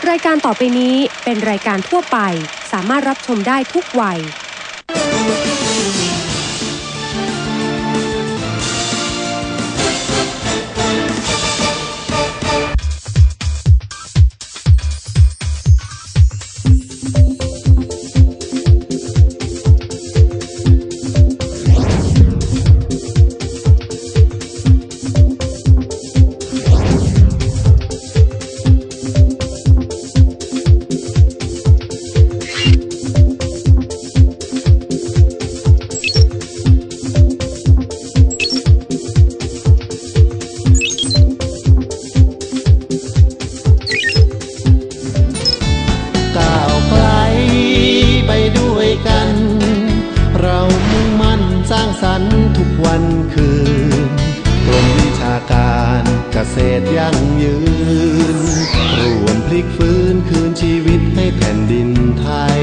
รายการต่อไปนี้เป็นรายการทั่วไปสามารถรับชมได้ทุกวัยทุกวันคืนกรมวิชาการเกษตรยั่งยืนร่วมพลิกฟื้นคืนชีวิตให้แผ่นดินไทย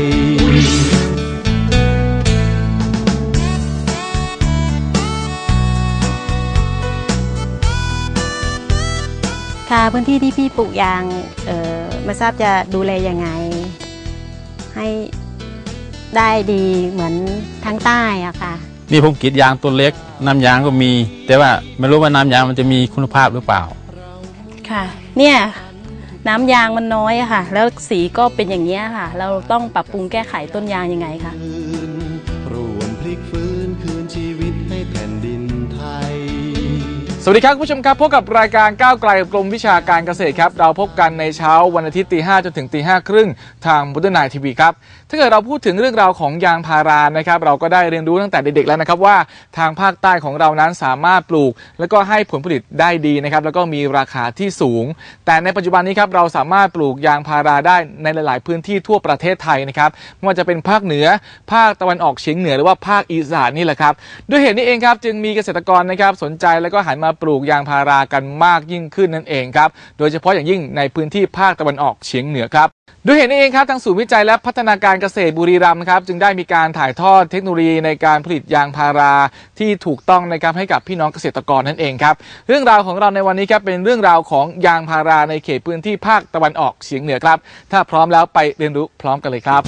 ค่ะพื้นที่ที่พี่ปลูกยางไม่ทราบจะดูแลยังไงให้ได้ดีเหมือนทางใต้อะค่ะนี่ผมกรีดยางต้นเล็กน้ำยางก็มีแต่ว่าไม่รู้ว่าน้ำยางมันจะมีคุณภาพหรือเปล่าค่ะเนี่ยน้ำยางมันน้อยอะค่ะแล้วสีก็เป็นอย่างนี้ค่ะเราต้องปรับปรุงแก้ไขต้นยางยังไงคะร่วมพลิกฟื้นคืนชีวิตให้แผ่นดินไทยสวัสดีครับคุณผู้ชมครับพบกับรายการก้าวไกลกรมวิชาการเกษตรครับเราพบกันในเช้าวันอาทิตย์ 5:00 จนถึง 5:30 ทางบุตรนายทีวีครับถ้าเกิดเราพูดถึงเรื่องราวของยางพารานะครับเราก็ได้เรียนรู้ตั้งแต่เด็กๆแล้วนะครับว่าทางภาคใต้ของเรานั้นสามารถปลูกแล้วก็ให้ผลผลิตได้ดีนะครับแล้วก็มีราคาที่สูงแต่ในปัจจุบันนี้ครับเราสามารถปลูกยางพาราได้ในหลายๆพื้นที่ทั่วประเทศไทยนะครับไม่ว่าจะเป็นภาคเหนือภาคตะวันออกเฉียงเหนือหรือว่าภาคอีสานนี่แหละครับด้วยเหตุนี้เองครับจึงมีเกษตรกรนะครับสนใจแล้วก็หันมาปลูกยางพารากันมากยิ่งขึ้นนั่นเองครับโดยเฉพาะอย่างยิ่งในพื้นที่ภาคตะวันออกเฉียงเหนือครับด้วยเหตุนี้เองครับทางศูนย์วิจัยและพัฒนาการเกษตรบุรีรัมย์ครับจึงได้มีการถ่ายทอดเทคโนโลยีในการผลิตยางพาราที่ถูกต้องนะครับให้กับพี่น้องเกษตรกรนั่นเองครับเรื่องราวของเราในวันนี้ครับเป็นเรื่องราวของยางพาราในเขตพื้นที่ภาคตะวันออกเฉียงเหนือครับถ้าพร้อมแล้วไปเรียนรู้พร้อมกันเลยครับ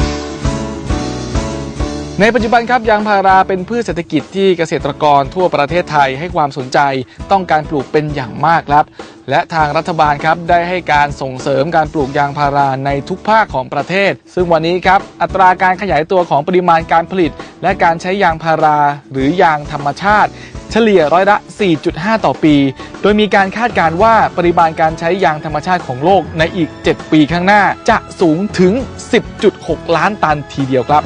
ในปัจจุบันครับยางพาราเป็นพืชเศรษฐกิจที่เกษตรกรทั่วประเทศไทยให้ความสนใจต้องการปลูกเป็นอย่างมากครับและทางรัฐบาลครับได้ให้การส่งเสริมการปลูกยางพาราในทุกภาคของประเทศซึ่งวันนี้ครับอัตราการขยายตัวของปริมาณการผลิตและการใช้ยางพาราหรือยางธรรมชาติเฉลี่ยร้อยละ 4.5 ต่อปีโดยมีการคาดการณ์ว่าปริมาณการใช้ยางธรรมชาติของโลกในอีก 7 ปีข้างหน้าจะสูงถึง 10.6 ล้านตันทีเดียวครับ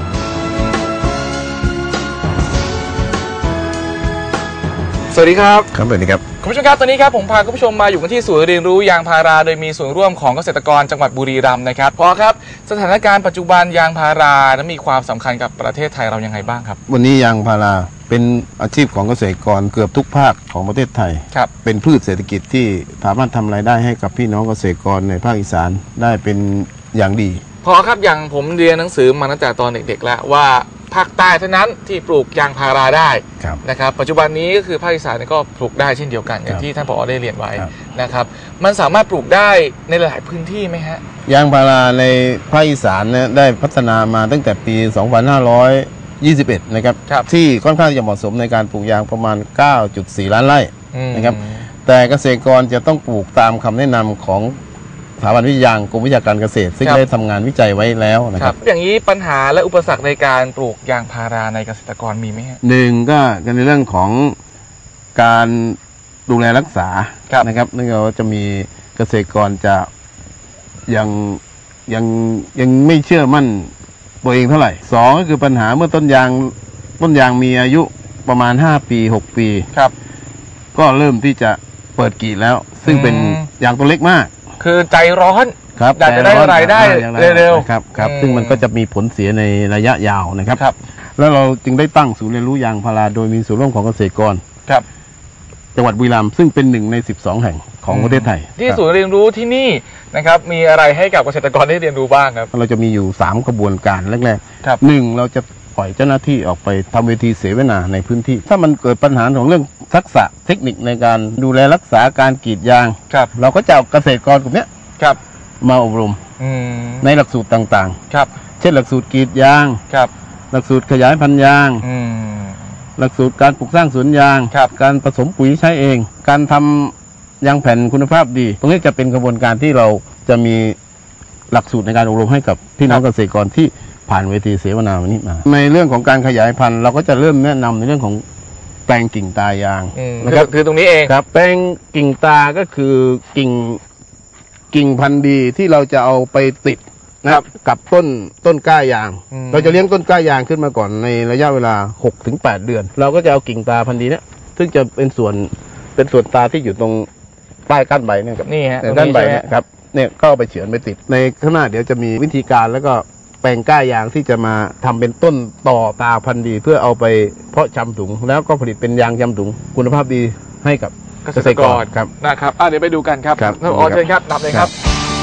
สวัสดีครับครับสวัสดีครับคุณผู้ชมครับตอนนี้ครับผมพาคุณผู้ชมมาอยู่กันที่ศูนย์เรียนรู้ยางพาราโดยมีส่วนร่วมของเกษตรกรจังหวัดบุรีรัมย์นะครับพอครับสถานการณ์ปัจจุบันยางพารานั้นมีความสำคัญกับประเทศไทยเรายังไงบ้างครับวันนี้ยางพาราเป็นอาชีพของเกษตรกรเกือบทุกภาคของประเทศไทยครับเป็นพืชเศรษฐกิจที่สามารถทำรายได้ให้กับพี่น้องเกษตรกรในภาคอีสานได้เป็นอย่างดีพอครับอย่างผมเรียนหนังสือมาตั้งแต่ตอนเด็กๆแล้วว่าภาคใต้เท่านั้นที่ปลูกยางพาราได้นะครับปัจจุบันนี้ก็คือภาคอีสานก็ปลูกได้เช่นเดียวกันอย่างที่ท่านผอ.ได้เรียนไว้นะครับมันสามารถปลูกได้ในหลายพื้นที่ไหมฮะยางพาราในภาคอีสานเนี่ยได้พัฒนามาตั้งแต่ปี 2521 นะครับที่ค่อนข้างจะเหมาะสมในการปลูกยางประมาณ 9.4 ล้านไร่นะครับแต่เกษตรกรจะต้องปลูกตามคำแนะนำของสถาบันวิทยากรมวิชาการเกษตรซึ่งได้ทำงานวิจัยไว้แล้วนะครับอย่างนี้ปัญหาและอุปสรรคในการปลูกยางพาราในเกษตรกรมีไหมฮะหนึ่งก็ในเรื่องของการดูแลรักษานะครับเนื่องจากว่าจะมีเกษตรกรจะยังไม่เชื่อมั่นตัวเองเท่าไหร่สองก็คือปัญหาเมื่อต้นยางมีอายุประมาณ5 ปี 6 ปีก็เริ่มที่จะเปิดกรีดแล้วซึ่งเป็นยางตัวเล็กมากคือใจร้อนอยากจะได้รายได้เร็วๆครับซึ่งมันก็จะมีผลเสียในระยะยาวนะครับแล้วเราจึงได้ตั้งศูนย์เรียนรู้ยางพาราโดยมีส่วนร่วมของเกษตรกรจังหวัดบุรีรัมย์ซึ่งเป็น1 ใน 12 แห่งของประเทศไทยที่ศูนย์เรียนรู้ที่นี่นะครับมีอะไรให้กับเกษตรกรได้เรียนรู้บ้างครับเราจะมีอยู่3 กระบวนการแรกๆ1เราจะปล่อยเจ้าหน้าที่ออกไปทำเวทีเสวนาในพื้นที่ถ้ามันเกิดปัญหาของเรื่องทักษะเทคนิคในการดูแลรักษาการกรีดยางเราก็จะเอาเกษตรกรกลุ่มนี้มาอบรมในหลักสูตรต่างครับๆ เช่นหลักสูตรกรีดยางครับหลักสูตรขยายพันธุ์ยาง หลักสูตรการปลูกสร้างสวนยางครับการผสมปุ๋ยใช้เอง การทำยางแผ่นคุณภาพดี ตรงนี้จะเป็นกระบวนการที่เราจะมีหลักสูตรในการอบรมให้กับพี่น้องเกษตรกรที่ผ่านเวทีเสวนาวันนี้มา ในเรื่องของการขยายพันธุ์เราก็จะเริ่มแนะนำในเรื่องของแปลงกิ่งตายางนะครับคือตรงนี้เองครับแปลงกิ่งตาก็คือกิ่งพันธุ์ดีที่เราจะเอาไปติดนะครับกับต้นกล้ายาง เราจะเลี้ยงต้นกล้ายางขึ้นมาก่อนในระยะเวลา 6-8 เดือน เราก็จะเอากิ่งตาพันธุ์ดีเนี่ยซึ่งจะเป็นส่วนตาที่อยู่ตรงใต้ก้านใบเนี่ยครับนี่ฮะด้านใบเนี่ยครับเนี่ยก็เอาไปเฉือนไปติดในข้างหน้าเดี๋ยวจะมีวิธีการแล้วก็แปลงก้ายางที่จะมาทำเป็นต้นต่อตาพันธุ์ดี เพื่อเอาไปเพาะชำถุงแล้วก็ผลิตเป็นยางชำถุงคุณภาพดีให้กับเกษตรกรครับนะครับเดี๋ยวไปดูกันครับครับท่านผอเชิญครับนำเลยครับ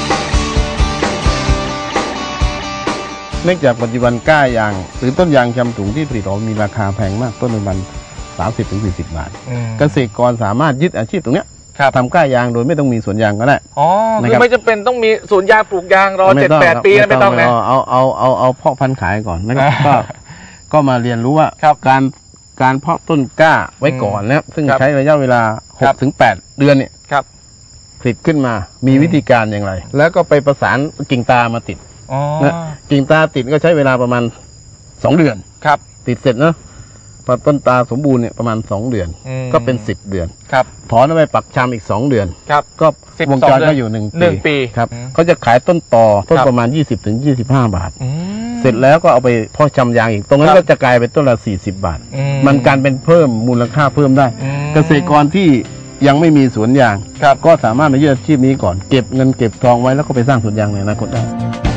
เนื่องจากปัจจุบันก้ายางหรือต้นยางชำถุงที่ผลิตออกมีราคาแพงมากต้นมัน30-40 บาท เกษตรกรสามารถยึดอาชีพตรงเนี้ยทำก้ายางโดยไม่ต้องมีสวนยางก็ได้อ๋อคือไม่จำเป็นต้องมีสวนยางปลูกยางรอ 7-8 ปีไม่ต้องนะเอาเพาะพันธุ์ขายก่อนนะครับก็มาเรียนรู้ว่าครับการเพาะต้นกล้าไว้ก่อนนะครับซึ่งครับใช้ระยะเวลาครับ 6-8 เดือนเนี่ยครับผลิตขึ้นมามีวิธีการอย่างไร แล้วก็ไปประสานกิ่งตามาติดอ๋อนะกิ่งตาติดก็ใช้เวลาประมาณ2 เดือนครับติดเสร็จเนาะพอต้นตาสมบูรณ์เนี่ยประมาณ2 เดือน ก็เป็น10 เดือนครับถอนเอาไปปักชำอีก2 เดือนครับก็ 12 วงจรก็อยู่1 ปีครับเขาจะขายต้นต่อต้นครับประมาณ 20-25 บาทอืมเสร็จแล้วก็เอาไปเพาะชำยางอีกตรงนั้ครันบก็จะกลายเป็นต้นละ40 บาทอืมันการเป็นเพิ่มมูลค่าเพิ่มได้อืมเกษตรกรที่ยังไม่มีสวนยางครับก็สามารถมายึดอาชีพนี้ก่อนเก็บเงินเก็บทองไว้แล้วก็ไปสร้างสวนยางในอนาคตได้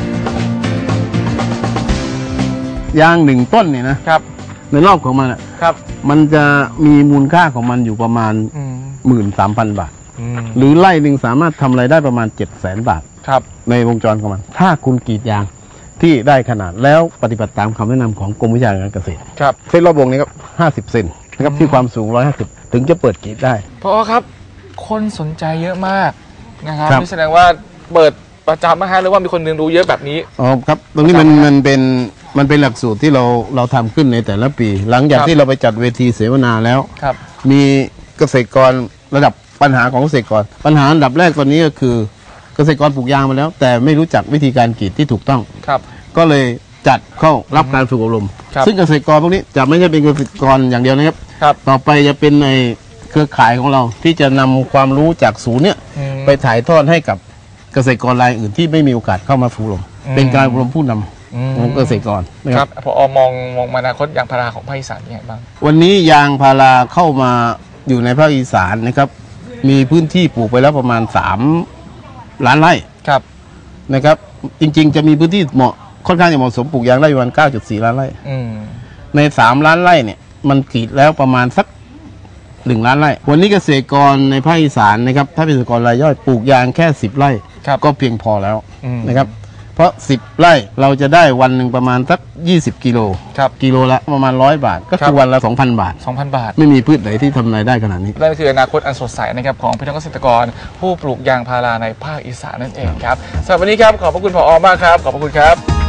ยาง1 ต้นเนี่ยนะครับ ในรอบของมันอะครับมันจะมีมูลค่าของมันอยู่ประมาณ 13,000 บาท หรือไร่หนึ่งสามารถทำรายได้ประมาณ 700,000 บาทครับในวงจรของมัน ถ้าคุณกรีดยางที่ได้ขนาดแล้วปฏิบัติตามคำแนะนำของกรมวิชาการเกษตรครับเส้นรอบวงนี้ครับ50 เซนนะครับที่ความสูง150ถึงจะเปิดกรีดได้พอครับ คนสนใจเยอะมากนะครับครับนี่แสดงว่าเปิดประจำนะฮะหรือว่ามีคนเรียนรู้เยอะแบบนี้อ๋อครับตรงนี้มันเป็นหลักสูตรที่เราทำขึ้นในแต่ละปี หลังจากครับที่เราไปจัดเวทีเสวนาแล้วครับมีเกษตรกรระดับปัญหาของเกษตรกร ปัญหาอันดับแรกตอนนี้ก็คือเกษตรกรปลูกยางมาแล้ว แต่ไม่รู้จักวิธีการกรีดที่ถูกต้องครับก็เลยจัดเข้ารับการฝึกอบรมครับซึ่งเกษตรกรพวกนี้จะไม่ใช่เป็นเกษตรกรอย่างเดียวนะครับครับต่อไปจะเป็นในเครือข่ายของเราที่จะนำความรู้จากศูนย์เนี่ยอืมไปถ่ายทอดให้กับเกษตรกรรายอื่นที่ไม่มีโอกาสเข้ามาฝึกอบรม เป็นการอบรมผู้นำของเกษตรกรนะคครัรับบ พอมองอนาคตยางพาราของภาคอีสานยังไงบ้างวันนี้ยางพาราเข้ามาอยู่ในภาคอีสานนะครับ มีพื้นที่ปลูกไปแล้วประมาณ3 ล้านไร่ครับนะครับ จริงๆ จะมีพื้นที่เหมาะค่อนข้างจะเหมาะสมปลูกยางได้ประมาณ 9.4 ล้านไร่อืมใน3 ล้านไร่เนี่ยมันกรีดแล้วประมาณสัก1 ล้านไร่ วันนี้เกษตรกรในภาคอีสานนะครับถ้าเป็นเกษตรกรรายย่อยปลูกยางแค่10 ไร่ครับก็เพียงพอแล้วอืมนะครับ เพราะ10 ไร่เราจะได้วันหนึ่งประมาณสัก20 กิโลครับกิโลละประมาณ100 บาท ก็ครัคือบ วันละ 2,000 บาท 2,000 บาทไม่มีพืชไหนที่ทำรายได้ขนาดนี้นั่นคืออนาคตอันสดใสนะครับของพี่น้องเกษตรกรผู้ปลูกยางพาราในภาคอีสานนั่นเองครับสำหรับวันนี้ครับขอบพระคุณผอ.มากครับขอบพระคุณครับ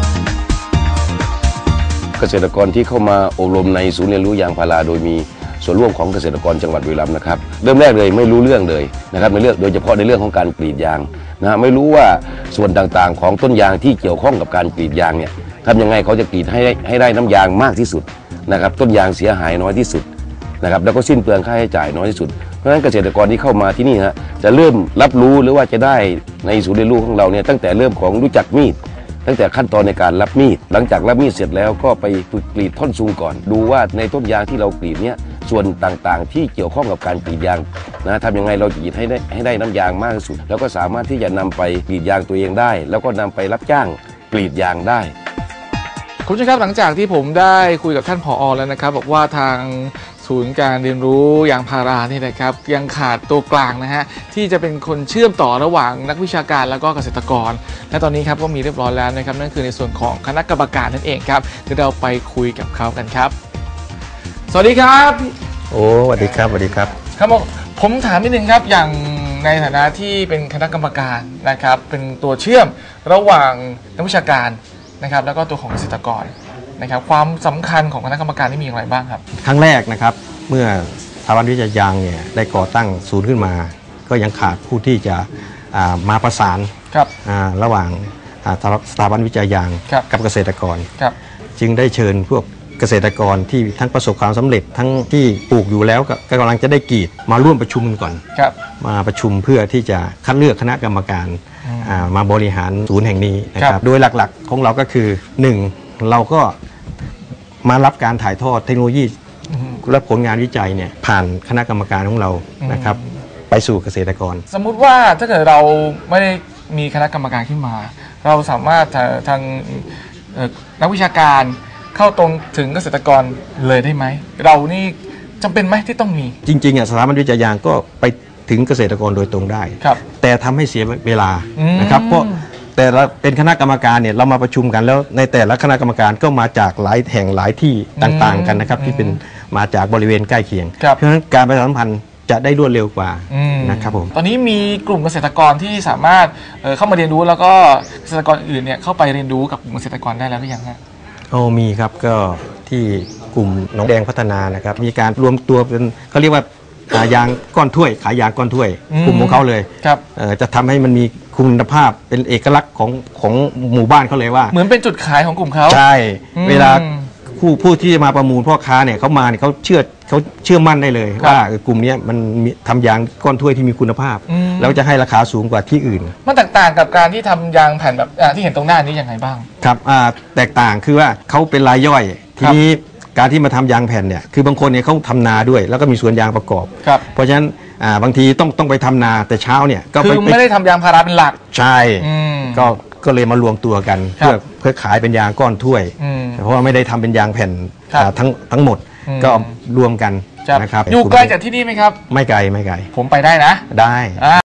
เกษตรกรที่เข้ามาอบรมในศูนย์เรียนรู้ยางพาราโดยมีส่วนร่วมของเกษตรกรจังหวัดบุรีรัมย์นะครับเริ่มแรกเลยไม่รู้เรื่องเลยนะครับในเรื่องโดยเฉพาะในเรื่องของการกรีดยางนะไม่รู้ว่าส่วนต่างๆของต้นยางที่เกี่ยวข้องกับการกรีดยางเนี่ยทำยังไงเขาจะกรีดให้ได้น้ำยางมากที่สุดนะครับต้นยางเสียหายน้อยที่สุดนะครับแล้วก็สิ้นเปลืองค่าใช้จ่ายน้อยที่สุดเพราะฉะนั้นเกษตรกรที่เข้ามาที่นี่ฮะจะเริ่มรับรู้หรือว่าจะได้ในศูนย์เรียนรู้ของเราเนี่ยตั้งแต่เริ่มของรู้จักมีด ตั้งแต่ขั้นตอนในการรับมีดหลังจากรับมีดเสร็จแล้วก็ไปฝึกกรีดท่อนซุงก่อนดูว่าในต้นยางที่เรากรีดเนี่ยส่วนต่างๆที่เกี่ยวข้องกับการกรีดยางนะทำยังไงเราจะกรีดให้ได้น้ำยางมากที่สุดแล้วก็สามารถที่จะนำไปกรีดยางตัวเองได้ แล้วก็นำไปรับจ้างกรีดยางได้คุณผู้ชมครับหลังจากที่ผมได้คุยกับท่านผอ.แล้วนะครับบอกว่าทางศูนย์การเรียนรู้ยางพารานี่นะครับยังขาดตัวกลางนะฮะที่จะเป็นคนเชื่อมต่อระหว่างนักวิชาการแล้วก็เกษตรกรและตอนนี้ครับก็มีเรียบร้อยแล้วนะครับนั่นคือในส่วนของคณะกรรมการนั่นเองครับเดี๋ยวเราไปคุยกับเขากันครับสวัสดีครับโอ้สวัสดีครับสวัสดีครับครับผมถามนิดนึงครับอย่างในในฐานะที่เป็นคณะกรรมการนะครับเป็นตัวเชื่อมระหว่างนักวิชาการนะครับแล้วก็ตัวของเกษตรกรนะครับความสำคัญของคณะกรรมการนี่มีอย่างไรบ้างครับครั้งแรกนะครับเมื่อสถาบันวิจัยยางเนี่ยได้ก่อตั้งศูนย์ขึ้นมาก็ยังขาดผู้ที่จะมาประสานระหว่างสถาบันวิจัยยางกับเกษตรกรจึงได้เชิญพวกเกษตรกรที่ทั้งประสบความสำเร็จทั้งที่ปลูกอยู่แล้วก็กำลังจะได้กรีดมาร่วมประชุมกันก่อนมาประชุมเพื่อที่จะคัดเลือกคณะกรรมการมาบริหารศูนย์แห่งนี้นะครับโดยหลักๆของเราก็คือ 1. เราก็มารับการถ่ายทอดเทคโนโลยีและผลงานวิจัยเนี่ยผ่านคณะกรรมการของเรานะครับไปสู่เกษตรกรสมมุติว่าถ้าเกิดเราไม่ได้มีคณะกรรมการขึ้นมาเราสามารถทางนักวิชาการเข้าตรงถึงเกษตรกรเลยได้ไหมเรานี่จำเป็นไหมที่ต้องมีจริงๆสถาบันวิจัยยางก็ไปถึงเกษตรกรโดยตรงได้แต่ทำให้เสียเวลานะครับเพราะแต่ละเป็นคณะกรรมการเนี่ยเรามาประชุมกันแล้วในแต่ละคณะกรรมการก็มาจากหลายแห่งหลายที่ต่างๆกันนะครับที่เป็นมาจากบริเวณใกล้เคียงเพราะฉะนั้นการประชาสัมพันธ์จะได้รวดเร็วกว่านะครับผมตอนนี้มีกลุ่มเกษตรกรที่สามารถเข้ามาเรียนรู้แล้วก็เกษตรกรอื่นเนี่ยเข้าไปเรียนรู้กับกลุ่มเกษตรกรได้แล้วหรือยังฮะมีครับก็ที่กลุ่มหนองแดงพัฒนานะครับมีการรวมตัวเป็นเขาเรียกว่าขายยางก้อนถ้วยขายยางก้อนถ้วยกลุ่มของเขาเลยจะทำให้มันมีคุณภาพเป็นเอกลักษณ์ของหมู่บ้านเขาเลยว่าเหมือนเป็นจุดขายของกลุ่มเขาใช่เวลาผู้ที่จะมาประมูลพ่อค้าเนี่ยเขามาเนี่ยเขาเชื่อมั่นได้เลยว่ากลุ่มนี้มันทำยางก้อนถ้วยที่มีคุณภาพแล้วจะให้ราคาสูงกว่าที่อื่นมันแตกต่างกับการที่ทำยางแผ่นแบบที่เห็นตรงหน้านี้ยังไงบ้างครับแตกต่างคือว่าเขาเป็นรายย่อยทีนี้การที่มาทำยางแผ่นเนี่ยคือบางคนเนี่ยเขาทำนาด้วยแล้วก็มีสวนยางประกอบเพราะฉะนั้นบางทีต้องไปทำนาแต่เช้าเนี่ยก็คือไม่ได้ทำยางพาราเป็นหลักใช่ก็เลยมารวมตัวกันเพื่อขายเป็นยางก้อนถ้วยเพราะว่าไม่ได้ทำเป็นยางแผ่นทั้งหมดก็รวมกันนะครับอยู่ใกล้จากที่นี่ไหมครับไม่ไกลผมไปได้นะได้